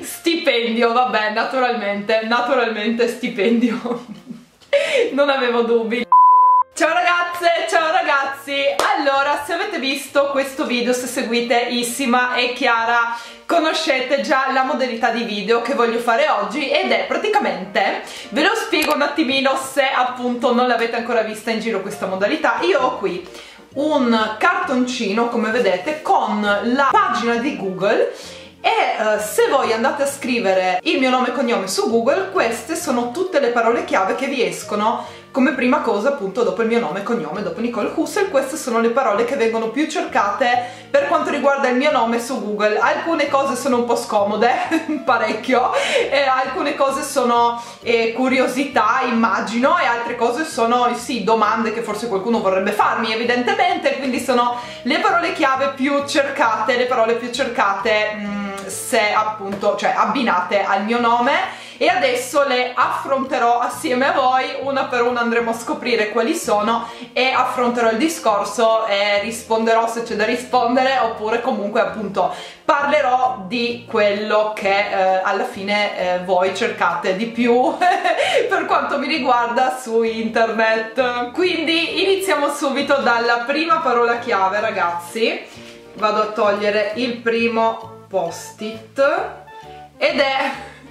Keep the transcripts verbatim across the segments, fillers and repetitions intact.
Stipendio, vabbè, naturalmente, naturalmente stipendio. Non avevo dubbi. Ciao ragazze, ciao ragazzi. Allora, se avete visto questo video, se seguite Issima e Chiara, conoscete già la modalità di video che voglio fare oggi, ed è praticamente, ve lo spiego un attimino se appunto non l'avete ancora vista in giro questa modalità. Io ho qui un cartoncino, come vedete, con la pagina di Google, e uh, se voi andate a scrivere il mio nome e cognome su Google, queste sono tutte le parole chiave che vi escono come prima cosa, appunto, dopo il mio nome e cognome, dopo Nicole Hussel. Queste sono le parole che vengono più cercate per quanto riguarda il mio nome su Google. Alcune cose sono un po' scomode, parecchio, e alcune cose sono eh, curiosità, immagino, e altre cose sono, sì, domande che forse qualcuno vorrebbe farmi, evidentemente. Quindi sono le parole chiave più cercate, le parole più cercate mh, se appunto, cioè abbinate al mio nome. E adesso le affronterò assieme a voi, una per una andremo a scoprire quali sono, e affronterò il discorso e risponderò se c'è da rispondere, oppure comunque appunto parlerò di quello che eh, alla fine eh, voi cercate di più per quanto mi riguarda su internet. Quindi iniziamo subito dalla prima parola chiave, ragazzi. Vado a togliere il primo post-it ed è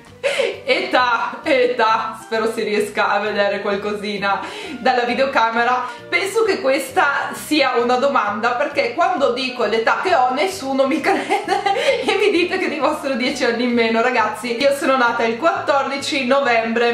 età, età, spero si riesca a vedere qualcosina dalla videocamera. Penso che questa sia una domanda, perché quando dico l'età che ho nessuno mi crede e mi dite che dimostro dieci anni in meno. Ragazzi, io sono nata il quattordici novembre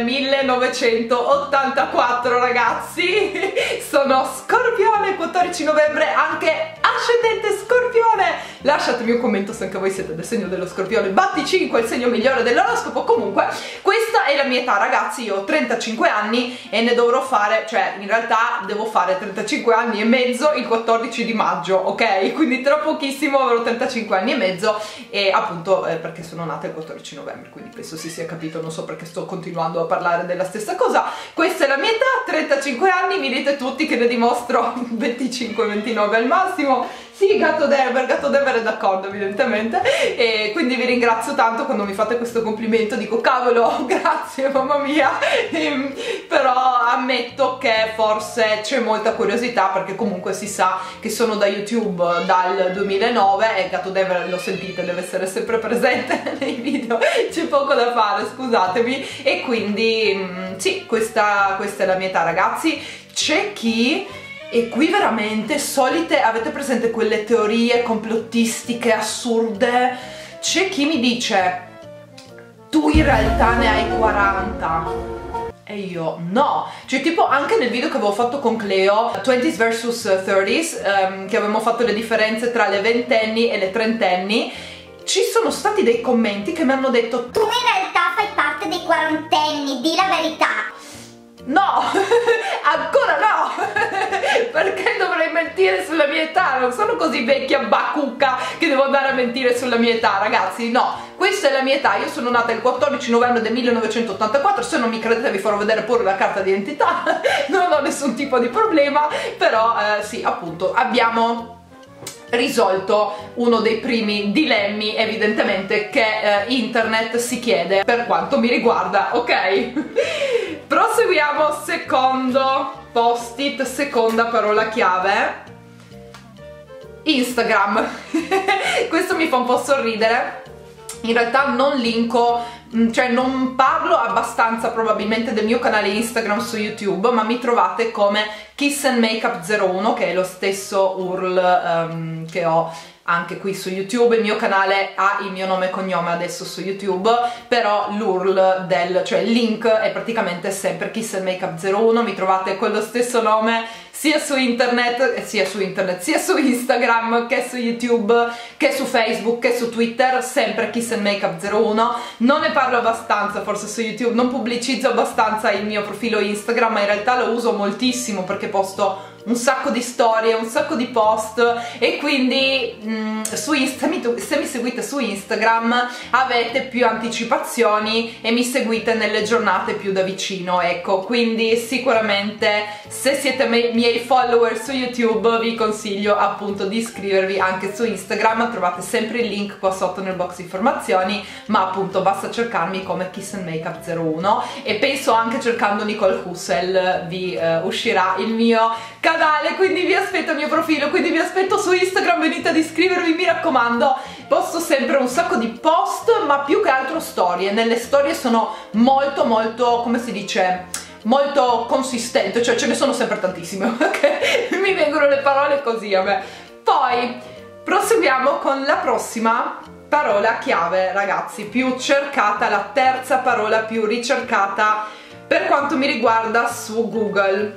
millenovecentottantaquattro, ragazzi, sono Scorpione, quattordici novembre, anche ascendente Scorpione. Lasciatemi un commento se anche voi siete del segno dello Scorpione, batti cinque, il segno migliore dell'oroscopo. Comunque questa è la mia età, ragazzi. Io ho trentacinque anni e ne dovrò fare, cioè in realtà devo fare trentacinque anni e mezzo il quattordici di maggio, ok? Quindi tra pochissimo avrò trentacinque anni e mezzo, e appunto eh, perché sono nata il quattordici novembre, quindi penso si sia capito, non so perché sto continuando a parlare della stessa cosa. Questa è la mia età, trentacinque anni, mi dite tutti che ne dimostro venticinque ventinove al massimo. Sì, Gatto Dever, Gatto Dever è d'accordo evidentemente, e quindi vi ringrazio tanto quando mi fate questo complimento, dico cavolo, grazie, mamma mia. ehm, però ammetto che forse c'è molta curiosità, perché comunque si sa che sono da YouTube dal duemilanove e Gatto Dever, lo sentite, deve essere sempre presente nei video, c'è poco da fare, scusatemi. E quindi mh, sì, questa, questa è la mia età, ragazzi. C'è chi... E qui veramente, solite, avete presente quelle teorie complottistiche assurde? C'è chi mi dice, tu in realtà ne hai quaranta. E io no. Cioè tipo anche nel video che avevo fatto con Cleo, twenties versus thirties, um, che avevamo fatto le differenze tra le ventenni e le trentenni, ci sono stati dei commenti che mi hanno detto, tu in realtà fai parte dei quarantenni, di la verità. No, ancora no, perché dovrei mentire sulla mia età? Non sono così vecchia bacucca che devo andare a mentire sulla mia età, ragazzi, no. Questa è la mia età, io sono nata il quattordici novembre del millenovecentottantaquattro, se non mi credete vi farò vedere pure la carta d'identità, non ho nessun tipo di problema, però eh, sì, appunto, abbiamo risolto uno dei primi dilemmi evidentemente che eh, internet si chiede per quanto mi riguarda, ok? Proseguiamo, secondo post-it, seconda parola chiave, Instagram. Questo mi fa un po' sorridere. In realtà non linko, cioè non parlo abbastanza probabilmente del mio canale Instagram su YouTube, ma mi trovate come Kiss and Makeup zero uno, che è lo stesso U R L um, che ho anche qui su YouTube. Il mio canale ha il mio nome e cognome adesso su YouTube, però l'U R L del, cioè il link è praticamente sempre Kiss and Makeup zero uno, mi trovate con lo stesso nome sia su internet, sia su internet, sia su Instagram, che su YouTube, che su Facebook, che su Twitter, sempre Kiss and Makeup zero uno. Non ne parlo abbastanza forse su YouTube, non pubblicizzo abbastanza il mio profilo Instagram, ma in realtà lo uso moltissimo perché posto un sacco di storie, un sacco di post, e quindi mh, su Insta, se mi seguite su Instagram avete più anticipazioni e mi seguite nelle giornate più da vicino, ecco. Quindi sicuramente se siete me miei follower su YouTube vi consiglio appunto di iscrivervi anche su Instagram, trovate sempre il link qua sotto nel box informazioni, ma appunto basta cercarmi come Kiss and Makeup zero uno, e penso anche cercando Nicole Hussel vi uh, uscirà il mio canale, quindi vi aspetto al mio profilo, quindi vi aspetto su Instagram, venite ad iscrivervi, mi raccomando. Posto sempre un sacco di post, ma più che altro storie. Nelle storie sono molto molto, come si dice, molto consistente, cioè ce ne sono sempre tantissime, ok? Mi vengono le parole così a me. Poi proseguiamo con la prossima parola chiave, ragazzi, più cercata, la terza parola più ricercata per quanto mi riguarda su Google.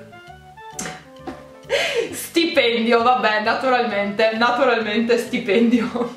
Stipendio, vabbè, naturalmente, naturalmente stipendio.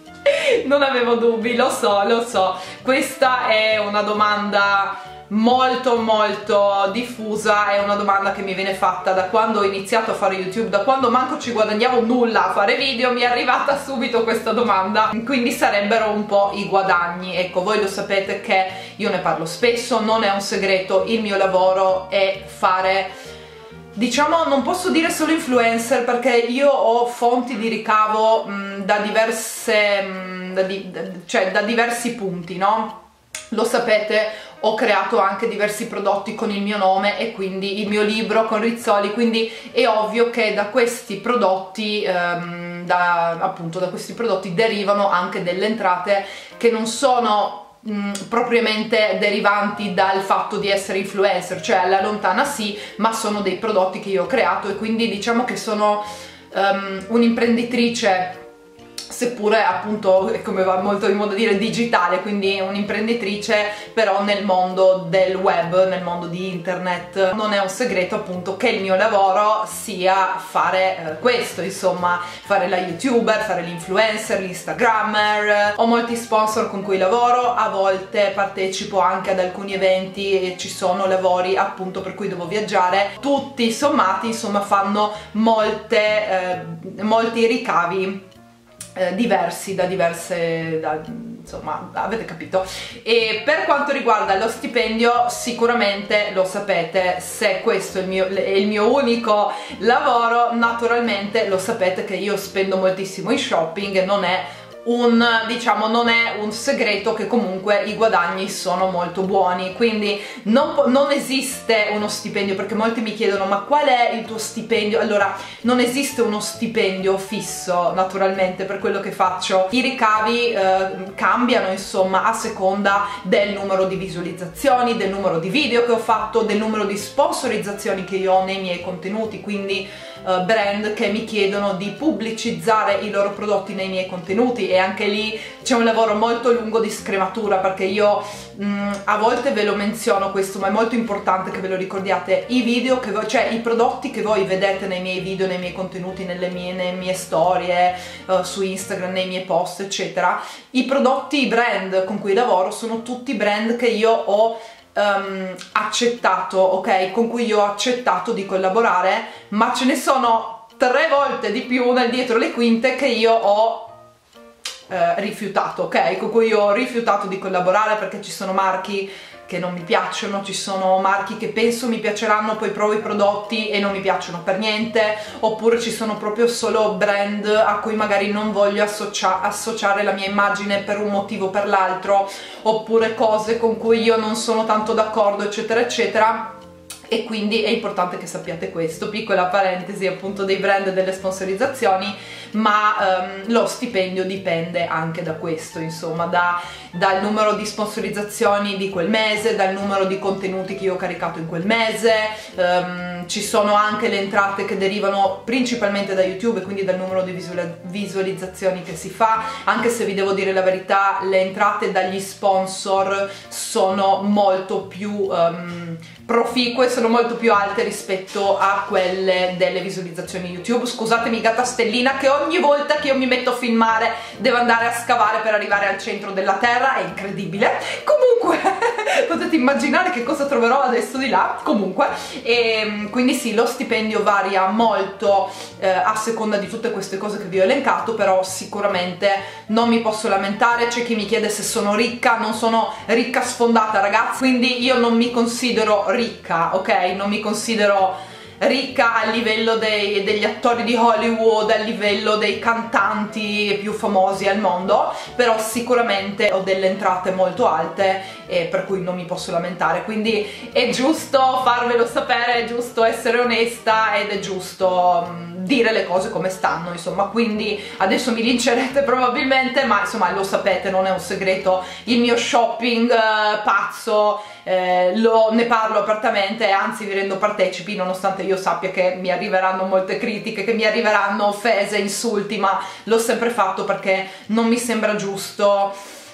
Non avevo dubbi, lo so, lo so. Questa è una domanda molto molto diffusa, è una domanda che mi viene fatta da quando ho iniziato a fare YouTube, da quando manco ci guadagniamo nulla a fare video, mi è arrivata subito questa domanda, quindi sarebbero un po' i guadagni. Ecco, voi lo sapete che io ne parlo spesso, non è un segreto, il mio lavoro è fare, diciamo, non posso dire solo influencer, perché io ho fonti di ricavo mh, da diverse, mh, da di, da, cioè da diversi punti, no? Lo sapete, ho creato anche diversi prodotti con il mio nome e quindi il mio libro con Rizzoli, quindi è ovvio che da questi prodotti, ehm, da, appunto da questi prodotti derivano anche delle entrate che non sono Mm, propriamente derivanti dal fatto di essere influencer, cioè alla lontana sì, ma sono dei prodotti che io ho creato, e quindi diciamo che sono um, un'imprenditrice, seppure appunto, come va molto di modo dire, digitale, quindi un'imprenditrice però nel mondo del web, nel mondo di internet. Non è un segreto appunto che il mio lavoro sia fare eh, questo, insomma, fare la youtuber, fare l'influencer, l'instagrammer. Ho molti sponsor con cui lavoro, a volte partecipo anche ad alcuni eventi e ci sono lavori appunto per cui devo viaggiare. Tutti sommati, insomma, fanno molte, eh, molti ricavi Eh, diversi da diverse, da, insomma, avete capito. E per quanto riguarda lo stipendio, sicuramente lo sapete, se questo è il mio, è il mio unico lavoro, naturalmente lo sapete che io spendo moltissimo in shopping, e non è un, diciamo, non è un segreto che comunque i guadagni sono molto buoni, quindi non, non esiste uno stipendio, perché molti mi chiedono ma qual è il tuo stipendio? Allora, non esiste uno stipendio fisso, naturalmente, per quello che faccio. I ricavi eh, cambiano, insomma, a seconda del numero di visualizzazioni, del numero di video che ho fatto, del numero di sponsorizzazioni che io ho nei miei contenuti, quindi eh, brand che mi chiedono di pubblicizzare i loro prodotti nei miei contenuti, e anche lì c'è un lavoro molto lungo di scrematura, perché io mh, a volte ve lo menziono questo, ma è molto importante che ve lo ricordiate: i video che voi, cioè i prodotti che voi vedete nei miei video, nei miei contenuti, nelle mie, nelle mie storie, uh, su Instagram, nei miei post, eccetera, i prodotti, i brand con cui lavoro sono tutti brand che io ho Um, accettato, ok? Con cui io ho accettato di collaborare, ma ce ne sono tre volte di più nel dietro le quinte che io ho eh, rifiutato, ok? Con cui io ho rifiutato di collaborare perché ci sono marchi che non mi piacciono, ci sono marchi che penso mi piaceranno, poi provo i prodotti e non mi piacciono per niente, oppure ci sono proprio solo brand a cui magari non voglio associa associare la mia immagine per un motivo o per l'altro, oppure cose con cui io non sono tanto d'accordo, eccetera eccetera. E quindi è importante che sappiate questo. Piccola parentesi appunto dei brand e delle sponsorizzazioni, ma um, lo stipendio dipende anche da questo, insomma, da, dal numero di sponsorizzazioni di quel mese, dal numero di contenuti che io ho caricato in quel mese. Um, ci sono anche le entrate che derivano principalmente da YouTube, e quindi dal numero di visual visualizzazioni che si fa, anche se vi devo dire la verità, le entrate dagli sponsor sono molto più um, proficue, sono molto più alte rispetto a quelle delle visualizzazioni YouTube. Scusatemi, gatta stellina, che ogni volta che io mi metto a filmare devo andare a scavare per arrivare al centro della terra, è incredibile. Comunque comunque potete immaginare che cosa troverò adesso di là. Comunque, e quindi sì, lo stipendio varia molto eh, a seconda di tutte queste cose che vi ho elencato, però sicuramente non mi posso lamentare. C'è chi mi chiede se sono ricca, non sono ricca sfondata, ragazzi, quindi io non mi considero ricca, ok? Non mi considero ricca a livello dei, degli attori di Hollywood, a livello dei cantanti più famosi al mondo, però sicuramente ho delle entrate molto alte e per cui non mi posso lamentare, quindi è giusto farvelo sapere, è giusto essere onesta ed è giusto mh, dire le cose come stanno, insomma. Quindi adesso mi lincerete probabilmente, ma insomma lo sapete, non è un segreto, il mio shopping uh, pazzo, eh, lo, ne parlo apertamente, anzi vi rendo partecipi, nonostante io sappia che mi arriveranno molte critiche, che mi arriveranno offese, insulti, ma l'ho sempre fatto perché non mi sembra giusto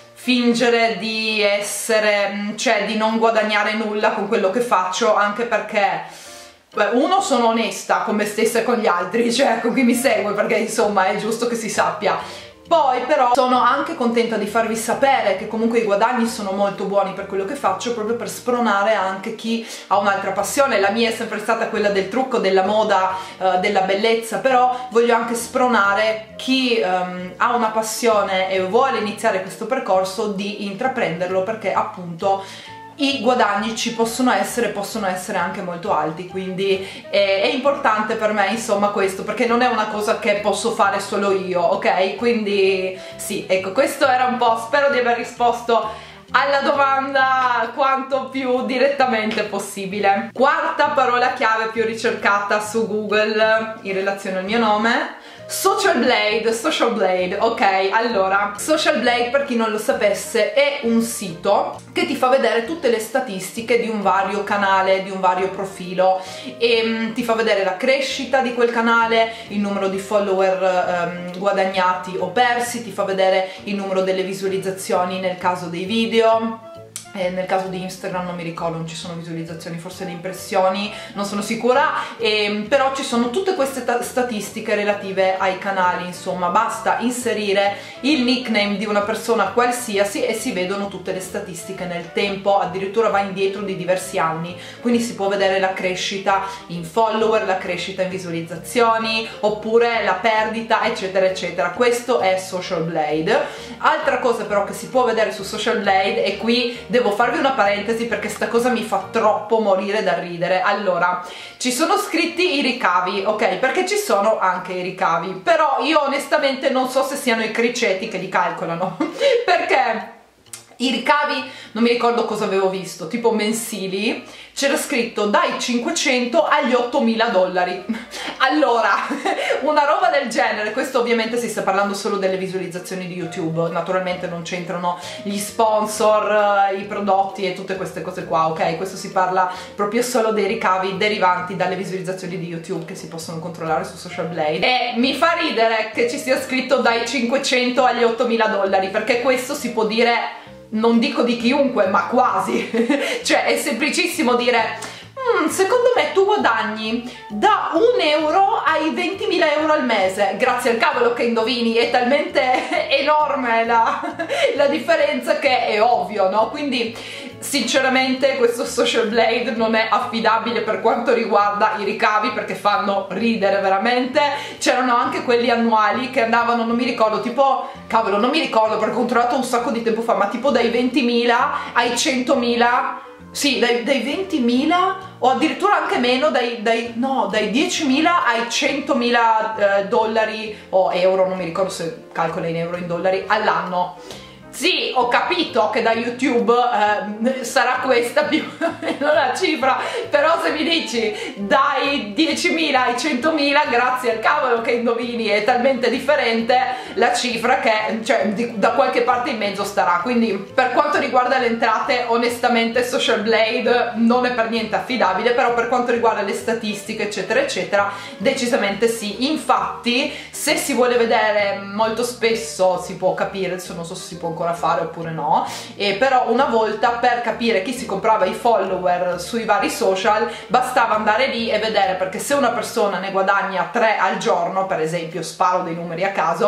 fingere di essere, cioè di non guadagnare nulla con quello che faccio, anche perché beh, uno, sono onesta con me stessa e con gli altri, cioè con chi mi segue, perché insomma è giusto che si sappia. Poi però sono anche contenta di farvi sapere che comunque i guadagni sono molto buoni per quello che faccio, proprio per spronare anche chi ha un'altra passione. La mia è sempre stata quella del trucco, della moda, eh, della bellezza, però voglio anche spronare chi ehm, ha una passione e vuole iniziare questo percorso di intraprenderlo, perché appunto i guadagni ci possono essere, possono essere anche molto alti, quindi è, è importante per me insomma questo, perché non è una cosa che posso fare solo io, ok? Quindi sì, ecco, questo era un po', spero di aver risposto alla domanda quanto più direttamente possibile. Quarta parola chiave più ricercata su Google in relazione al mio nome: Social Blade, Social Blade, ok? Allora, Social Blade, per chi non lo sapesse, è un sito che ti fa vedere tutte le statistiche di un vario canale, di un vario profilo, e um, ti fa vedere la crescita di quel canale, il numero di follower um, guadagnati o persi, ti fa vedere il numero delle visualizzazioni nel caso dei video. Eh, nel caso di Instagram non mi ricordo, non ci sono visualizzazioni, forse le impressioni, non sono sicura, eh, però ci sono tutte queste statistiche relative ai canali. Insomma, basta inserire il nickname di una persona qualsiasi e si vedono tutte le statistiche nel tempo, addirittura va indietro di diversi anni, quindi si può vedere la crescita in follower, la crescita in visualizzazioni, oppure la perdita, eccetera eccetera. Questo è Social Blade. Altra cosa però che si può vedere su Social Blade, e qui devo Devo farvi una parentesi perché sta cosa mi fa troppo morire da ridere. Allora, ci sono scritti i ricavi, ok? Perché ci sono anche i ricavi, però io onestamente non so se siano i criceti che li calcolano perché i ricavi, non mi ricordo cosa avevo visto, tipo mensili, c'era scritto dai cinquecento agli ottomila dollari. Allora, una roba del genere, questo ovviamente si sta parlando solo delle visualizzazioni di YouTube, naturalmente non c'entrano gli sponsor, i prodotti e tutte queste cose qua, ok? Questo si parla proprio solo dei ricavi derivanti dalle visualizzazioni di YouTube che si possono controllare su Social Blade. E mi fa ridere che ci sia scritto dai cinquecento agli ottomila dollari, perché questo si può dire, non dico di chiunque, ma quasi. Cioè è semplicissimo dire mm, secondo me tu guadagni da un euro ai ventimila euro al mese. Grazie al cavolo che indovini, è talmente enorme la, la differenza che è ovvio, no? Quindi sinceramente questo Social Blade non è affidabile per quanto riguarda i ricavi, perché fanno ridere veramente. C'erano anche quelli annuali che andavano, non mi ricordo, tipo, cavolo, non mi ricordo perché ho controllato un sacco di tempo fa, ma tipo dai ventimila ai centomila. Sì, dai, dai ventimila o addirittura anche meno, dai, dai, no, dai diecimila ai centomila eh, dollari o euro, non mi ricordo se calcola in euro o in dollari, all'anno. Sì, ho capito che da YouTube eh, sarà questa più o meno la cifra, però se mi dici dai diecimila ai centomila, grazie al cavolo che indovini, è talmente differente la cifra che, cioè, di, da qualche parte in mezzo starà. Quindi per quanto riguarda le entrate, onestamente Social Blade non è per niente affidabile, però per quanto riguarda le statistiche eccetera eccetera, decisamente sì. Infatti se si vuole vedere, molto spesso si può capire, adesso non so se si può ancora fare oppure no, e però una volta, per capire chi si comprava i follower sui vari social, bastava andare lì e vedere, perché se una persona ne guadagna tre al giorno, per esempio, sparo dei numeri a caso,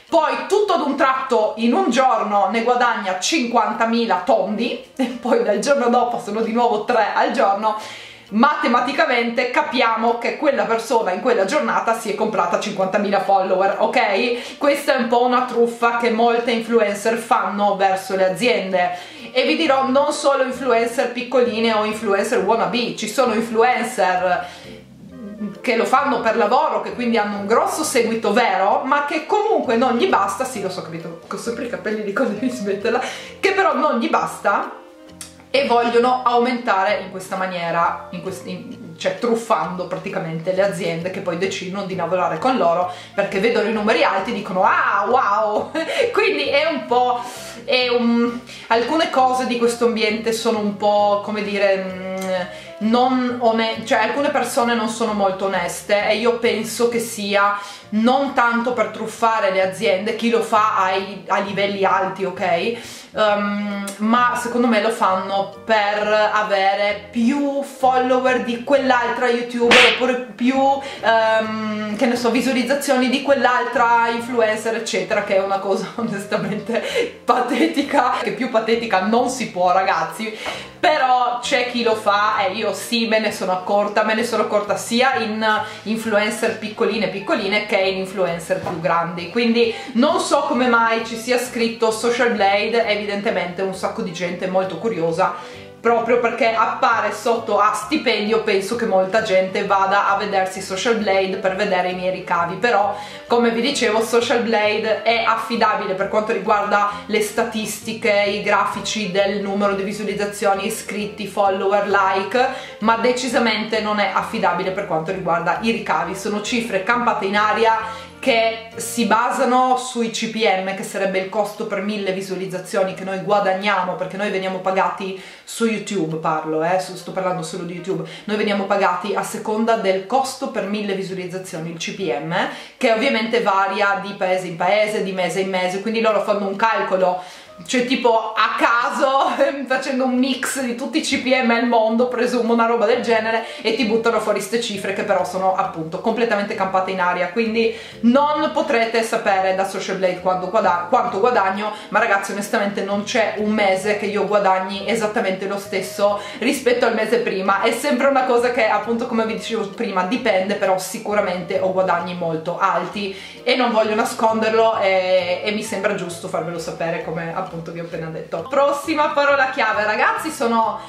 poi tutto ad un tratto in un giorno ne guadagna cinquantamila tondi e poi dal giorno dopo sono di nuovo tre al giorno, matematicamente capiamo che quella persona in quella giornata si è comprata cinquantamila follower, ok? Questa è un po' una truffa che molte influencer fanno verso le aziende, e vi dirò, non solo influencer piccoline o influencer wannabe, ci sono influencer che lo fanno per lavoro, che quindi hanno un grosso seguito vero, ma che comunque non gli basta, sì lo so, capito, ho sempre i capelli di quando devi smetterla, che però non gli basta e vogliono aumentare in questa maniera, in questi, in, cioè truffando praticamente le aziende che poi decidono di lavorare con loro perché vedono i numeri alti e dicono ah wow. Quindi è un po' è un, alcune cose di questo ambiente sono un po', come dire, non oneste, cioè alcune persone non sono molto oneste, e io penso che sia non tanto per truffare le aziende, chi lo fa ai, a livelli alti, ok? Um, ma secondo me lo fanno per avere più follower di quell'altra youtuber, oppure più um, che ne so, visualizzazioni di quell'altra influencer eccetera, che è una cosa onestamente patetica, che più patetica non si può, ragazzi. Però c'è chi lo fa, e io sì, me ne sono accorta, me ne sono accorta sia in influencer piccoline piccoline che in influencer più grandi, quindi non so come mai ci sia scritto Social Blade, evidentemente un sacco di gente molto curiosa, proprio perché appare sotto a stipendio. Penso che molta gente vada a vedersi Social Blade per vedere i miei ricavi, però come vi dicevo Social Blade è affidabile per quanto riguarda le statistiche, i grafici del numero di visualizzazioni, iscritti, follower, like, ma decisamente non è affidabile per quanto riguarda i ricavi. Sono cifre campate in aria che si basano sui C P M, che sarebbe il costo per mille visualizzazioni che noi guadagniamo, perché noi veniamo pagati su YouTube, parlo, eh, sto parlando solo di YouTube, noi veniamo pagati a seconda del costo per mille visualizzazioni, il C P M, che ovviamente varia di paese in paese, di mese in mese, quindi loro fanno un calcolo, cioè tipo a caso, facendo un mix di tutti i C P M al mondo, presumo una roba del genere, e ti buttano fuori ste cifre che però sono appunto completamente campate in aria, quindi non potrete sapere da Social Blade quanto, guada quanto guadagno, ma ragazzi onestamente non c'è un mese che io guadagni esattamente lo stesso rispetto al mese prima. È sempre una cosa che appunto, come vi dicevo prima, dipende, però sicuramente ho guadagni molto alti e non voglio nasconderlo, e, e mi sembra giusto farvelo sapere, come appunto vi ho appena detto. Prossima parola chiave, ragazzi, sono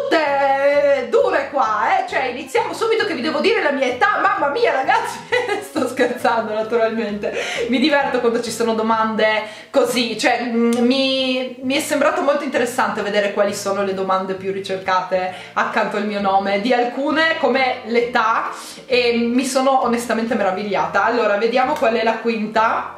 tutte dure qua, eh? Cioè iniziamo subito che vi devo dire la mia età, mamma mia ragazzi. Sto scherzando naturalmente, mi diverto quando ci sono domande così, cioè mi, mi è sembrato molto interessante vedere quali sono le domande più ricercate accanto al mio nome, di alcune come l'età, e mi sono onestamente meravigliata. Allora vediamo qual è la quinta.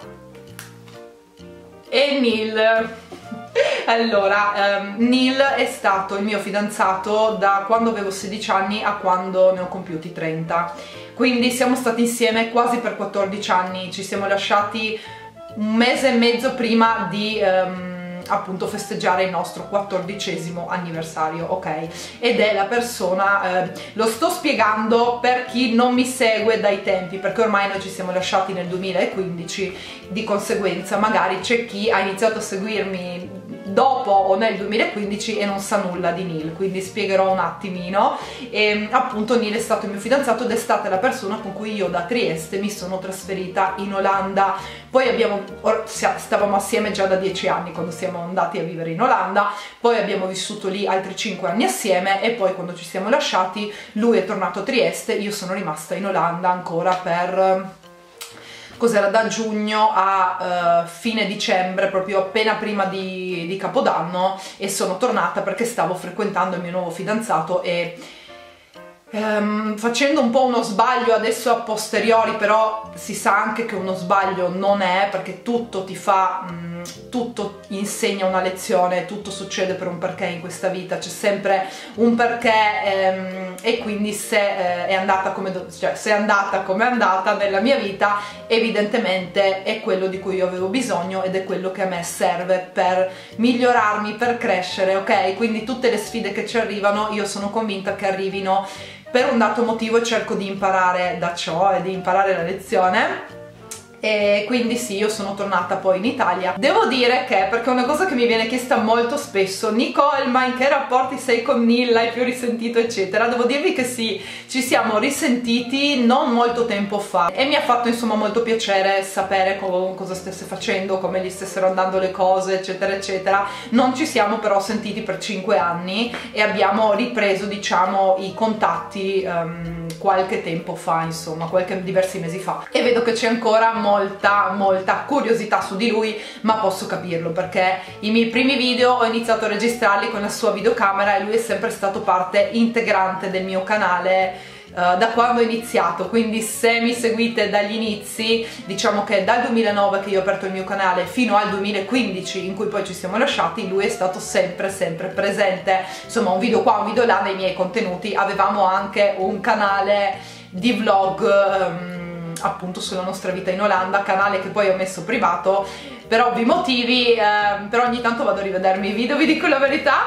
E Neil. Allora, um, Neil è stato il mio fidanzato da quando avevo sedici anni a quando ne ho compiuti trenta, quindi siamo stati insieme quasi per quattordici anni, ci siamo lasciati un mese e mezzo prima di um, appunto festeggiare il nostro quattordicesimo anniversario, ok? Ed è la persona, eh, lo sto spiegando per chi non mi segue dai tempi, perché ormai noi ci siamo lasciati nel duemilaquindici, di conseguenza magari c'è chi ha iniziato a seguirmi dopo o nel duemilaquindici e non sa nulla di Neil, quindi spiegherò un attimino. E appunto Neil è stato il mio fidanzato ed è stata la persona con cui io da Trieste mi sono trasferita in Olanda. Poi abbiamo, stavamo assieme già da dieci anni quando siamo andati a vivere in Olanda, poi abbiamo vissuto lì altri cinque anni assieme, e poi quando ci siamo lasciati lui è tornato a Trieste, io sono rimasta in Olanda ancora per... cos'era, da giugno a uh, fine dicembre, proprio appena prima di, di Capodanno, e sono tornata perché stavo frequentando il mio nuovo fidanzato e um, facendo un po' uno sbaglio adesso a posteriori, però si sa anche che uno sbaglio non è, perché tutto ti fa, um, tutto insegna una lezione, tutto succede per un perché in questa vita, c'è sempre un perché, um, e quindi se uh, è andata come cioè, se è andata come è andata nella mia vita, evidentemente è quello di cui io avevo bisogno ed è quello che a me serve per migliorarmi, per crescere, ok? Quindi tutte le sfide che ci arrivano io sono convinta che arrivino per un dato motivo, e cerco di imparare da ciò e di imparare la lezione. e quindi sì, io sono tornata poi in Italia. Devo dire che, perché è una cosa che mi viene chiesta molto spesso, Nicole, ma in che rapporti sei con Neil, hai più risentito eccetera, devo dirvi che sì, ci siamo risentiti non molto tempo fa e mi ha fatto insomma molto piacere sapere co cosa stesse facendo, come gli stessero andando le cose eccetera eccetera. Non ci siamo però sentiti per cinque anni e abbiamo ripreso diciamo i contatti um, qualche tempo fa, insomma qualche diversi mesi fa, e vedo che c'è ancora molta molta curiosità su di lui, ma posso capirlo perché i miei primi video ho iniziato a registrarli con la sua videocamera e lui è sempre stato parte integrante del mio canale Uh, da quando ho iniziato, quindi se mi seguite dagli inizi, diciamo che dal duemilanove che io ho aperto il mio canale fino al duemilaquindici in cui poi ci siamo lasciati, lui è stato sempre sempre presente, insomma un video qua, un video là nei miei contenuti. Avevamo anche un canale di vlog um, appunto sulla nostra vita in Olanda, canale che poi ho messo privato per ovvi motivi, eh, però ogni tanto vado a rivedermi i video, vi dico la verità,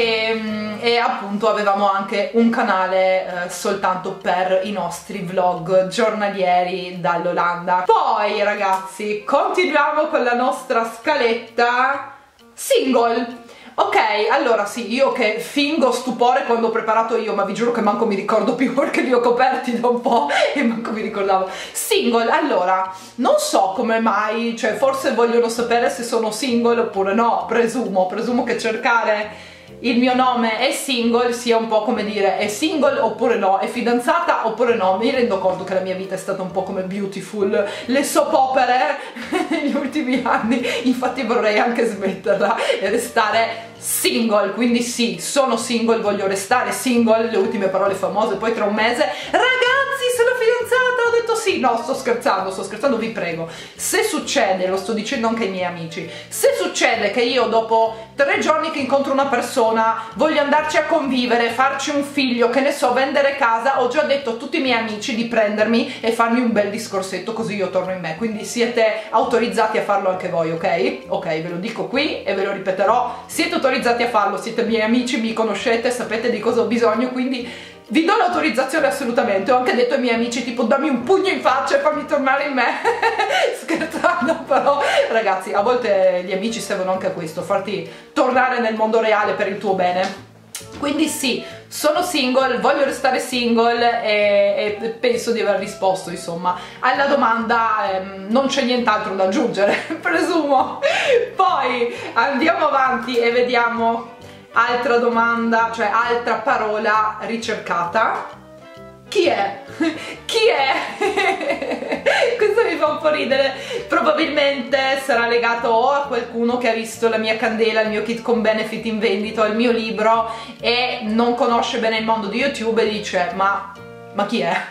e, e appunto avevamo anche un canale eh, soltanto per i nostri vlog giornalieri dall'Olanda. Poi ragazzi, continuiamo con la nostra scaletta single. Ok, allora sì, io che fingo stupore quando ho preparato io, ma vi giuro che manco mi ricordo più perché li ho coperti da un po' e manco mi ricordavo. Single, allora, non so come mai, cioè forse vogliono sapere se sono single oppure no, presumo, presumo che cercare il mio nome è single sia un po' come dire è single oppure no, è fidanzata oppure no. Mi rendo conto che la mia vita è stata un po' come Beautiful, le soap opere negli ultimi anni, infatti vorrei anche smetterla e restare single, quindi sì, sono single, voglio restare single, le ultime parole famose poi tra un mese, ragazzi sono fidanzata, ho detto sì, no sto scherzando, sto scherzando, vi prego, se succede, lo sto dicendo anche ai miei amici, se succede che io dopo tre giorni che incontro una persona voglio andarci a convivere, farci un figlio, che ne so, vendere casa, ho già detto a tutti i miei amici di prendermi e farmi un bel discorsetto così io torno in me, quindi siete autorizzati a farlo anche voi, ok? Ok, ve lo dico qui e ve lo ripeterò, siete autorizzati a farlo, siete miei amici, mi conoscete, sapete di cosa ho bisogno, quindi vi do l'autorizzazione assolutamente. Ho anche detto ai miei amici tipo dammi un pugno in faccia e fammi tornare in me scherzando, però ragazzi a volte gli amici servono anche a questo, farti tornare nel mondo reale per il tuo bene. Quindi sì, sono single, voglio restare single e, e penso di aver risposto insomma alla domanda, ehm, non c'è nient'altro da aggiungere presumo. Poi andiamo avanti e vediamo altra domanda, cioè altra parola ricercata. Chi è? Chi è? Questo mi fa un po' ridere, probabilmente sarà legato o a qualcuno che ha visto la mia candela, il mio kit con benefit in vendita, il mio libro e non conosce bene il mondo di YouTube e dice ma, ma chi è?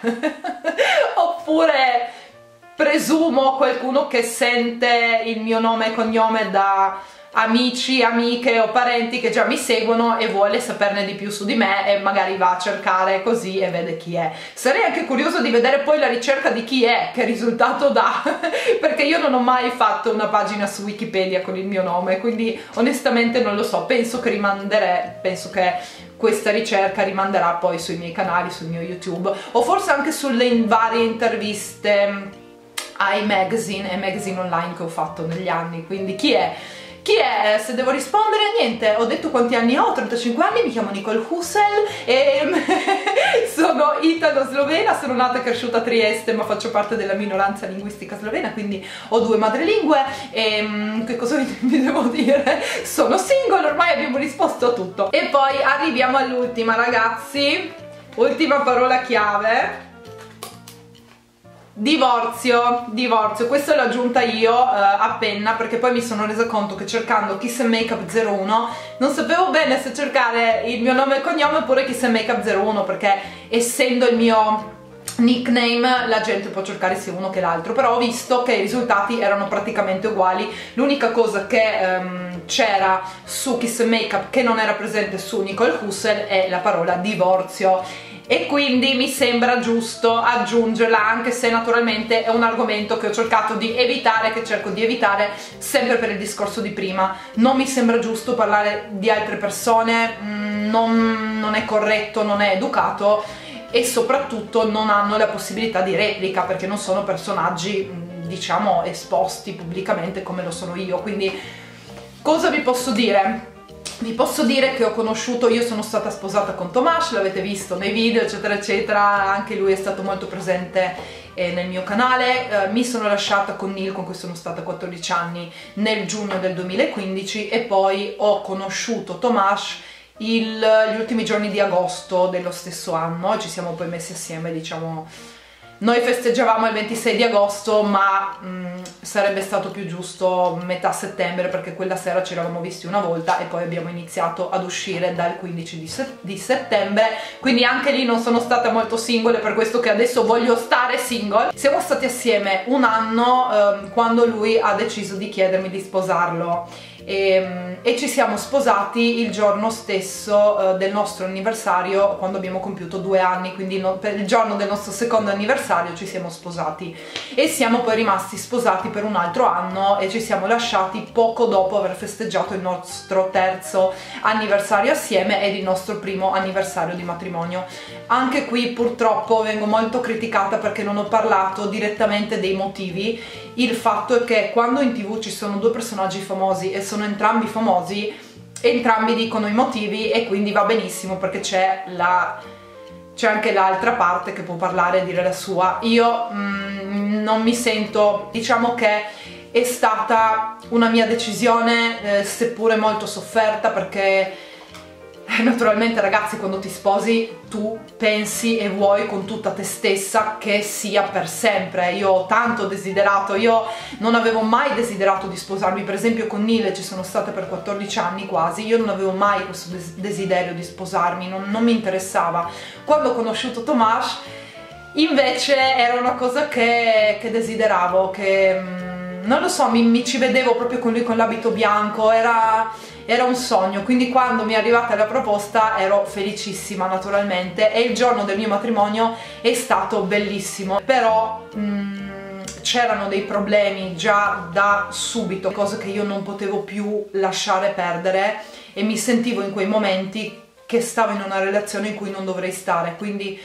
Oppure presumo qualcuno che sente il mio nome e cognome da amici, amiche o parenti che già mi seguono e vuole saperne di più su di me e magari va a cercare così e vede chi è. Sarei anche curioso di vedere poi la ricerca di chi è, che risultato dà, perché io non ho mai fatto una pagina su Wikipedia con il mio nome, quindi onestamente non lo so, penso che rimanderei, penso che questa ricerca rimanderà poi sui miei canali, sul mio YouTube o forse anche sulle varie interviste ai magazine e magazine online che ho fatto negli anni, quindi chi è? Chi è? Se devo rispondere a niente, ho detto quanti anni ho, ho trentacinque anni, mi chiamo Nicole Hussel e sono italo-slovena, sono nata e cresciuta a Trieste ma faccio parte della minoranza linguistica slovena, quindi ho due madrelingue e che cosa vi devo dire? Sono single, ormai abbiamo risposto a tutto. E poi arriviamo all'ultima ragazzi, ultima parola chiave. Divorzio, divorzio, questo l'ho aggiunta io uh, appena perché poi mi sono resa conto che cercando Kiss and Makeup zero uno non sapevo bene se cercare il mio nome e cognome oppure Kiss and Makeup zero uno, perché essendo il mio nickname la gente può cercare sia uno che l'altro, però ho visto che i risultati erano praticamente uguali. L'unica cosa che um, c'era su Kiss and Makeup che non era presente su Nicole Hussel è la parola divorzio e quindi mi sembra giusto aggiungerla, anche se naturalmente è un argomento che ho cercato di evitare, che cerco di evitare sempre per il discorso di prima. Non mi sembra giusto parlare di altre persone, non, non è corretto, non è educato e soprattutto non hanno la possibilità di replica perché non sono personaggi diciamo esposti pubblicamente come lo sono io. Quindi cosa vi posso dire? Vi posso dire che ho conosciuto, io sono stata sposata con Tomas, l'avete visto nei video eccetera eccetera, anche lui è stato molto presente eh, nel mio canale. Eh, mi sono lasciata con Neil, con cui sono stata quattordici anni, nel giugno del duemilaquindici, e poi ho conosciuto Tomas il, gli ultimi giorni di agosto dello stesso anno, e ci siamo poi messi assieme, diciamo. Noi festeggiavamo il ventisei di agosto, ma mh, sarebbe stato più giusto metà settembre, perché quella sera ci eravamo visti una volta e poi abbiamo iniziato ad uscire dal quindici di, se di settembre, quindi anche lì non sono stata molto single, per questo che adesso voglio stare single. Siamo stati assieme un anno eh, quando lui ha deciso di chiedermi di sposarlo. E, e ci siamo sposati il giorno stesso uh, del nostro anniversario, quando abbiamo compiuto due anni, quindi no, per il giorno del nostro secondo anniversario ci siamo sposati, e siamo poi rimasti sposati per un altro anno e ci siamo lasciati poco dopo aver festeggiato il nostro terzo anniversario assieme ed il nostro primo anniversario di matrimonio. Anche qui purtroppo vengo molto criticata perché non ho parlato direttamente dei motivi. Il fatto è che quando in tv ci sono due personaggi famosi e sono entrambi famosi, entrambi dicono i motivi, e quindi va benissimo, perché c'è la c'è anche l'altra parte che può parlare e dire la sua. Io mm, non mi sento, diciamo che è stata una mia decisione, eh, seppure molto sofferta, perché naturalmente, ragazzi, quando ti sposi tu pensi e vuoi con tutta te stessa che sia per sempre. Io ho tanto desiderato, io non avevo mai desiderato di sposarmi, per esempio con Neil ci sono stata per quattordici anni quasi, io non avevo mai questo des desiderio di sposarmi, non, non mi interessava. Quando ho conosciuto Tomas invece era una cosa che, che desideravo, che mh, non lo so, mi, mi ci vedevo proprio con lui con l'abito bianco, era... era un sogno. Quindi quando mi è arrivata la proposta ero felicissima, naturalmente, e il giorno del mio matrimonio è stato bellissimo, però c'erano dei problemi già da subito, cose che io non potevo più lasciare perdere, e mi sentivo in quei momenti che stavo in una relazione in cui non dovrei stare, quindi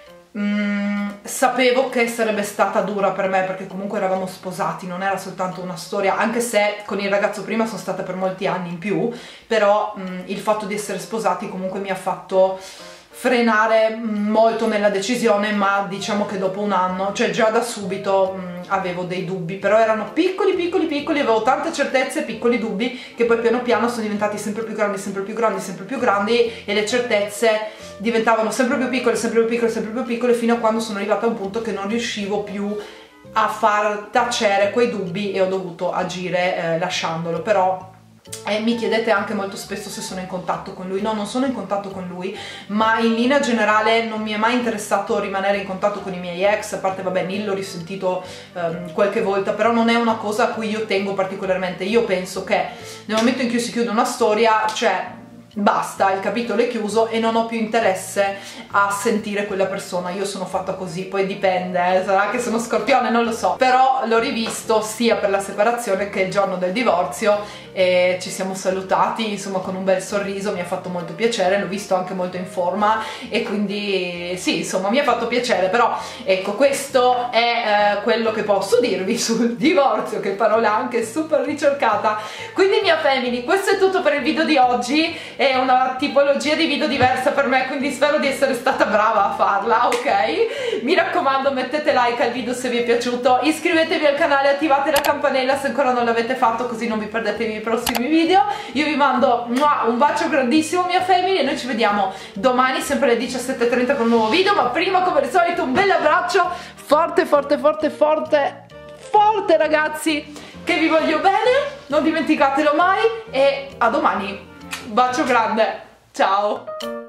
Mm, sapevo che sarebbe stata dura per me, perché comunque eravamo sposati, non era soltanto una storia, anche se con il ragazzo prima sono stata per molti anni in più, però mm, il fatto di essere sposati comunque mi ha fatto frenare molto nella decisione, ma diciamo che dopo un anno, cioè già da subito mh, avevo dei dubbi, però erano piccoli piccoli piccoli, avevo tante certezze, piccoli dubbi che poi piano piano sono diventati sempre più grandi, sempre più grandi, sempre più grandi, e le certezze diventavano sempre più piccole, sempre più piccole, sempre più piccole, fino a quando sono arrivata a un punto che non riuscivo più a far tacere quei dubbi e ho dovuto agire eh, lasciandolo. Però E mi chiedete anche molto spesso se sono in contatto con lui. No, non sono in contatto con lui, ma in linea generale non mi è mai interessato rimanere in contatto con i miei ex, a parte, vabbè, Neil l'ho risentito um, qualche volta, però non è una cosa a cui io tengo particolarmente. Io penso che nel momento in cui si chiude una storia, cioè basta, il capitolo è chiuso e non ho più interesse a sentire quella persona. Io sono fatta così, poi dipende, eh, sarà che sono scorpione, non lo so, però l'ho rivisto sia per la separazione che il giorno del divorzio e ci siamo salutati, insomma, con un bel sorriso, mi ha fatto molto piacere, l'ho visto anche molto in forma e quindi sì, insomma, mi ha fatto piacere. Però ecco, questo è eh, quello che posso dirvi sul divorzio, che parola anche super ricercata. Quindi, mia family, questo è tutto per il video di oggi. È una tipologia di video diversa per me, quindi spero di essere stata brava a farla, ok? Mi raccomando, mettete like al video se vi è piaciuto, iscrivetevi al canale, attivate la campanella se ancora non l'avete fatto, così non vi perdetevi i prossimi video. Io vi mando un bacio grandissimo, mia family, e noi ci vediamo domani sempre alle diciassette e trenta con un nuovo video. Ma prima, come al solito, un bel abbraccio forte forte forte forte forte, ragazzi, che vi voglio bene, non dimenticatelo mai, e a domani. Bacio grande, ciao!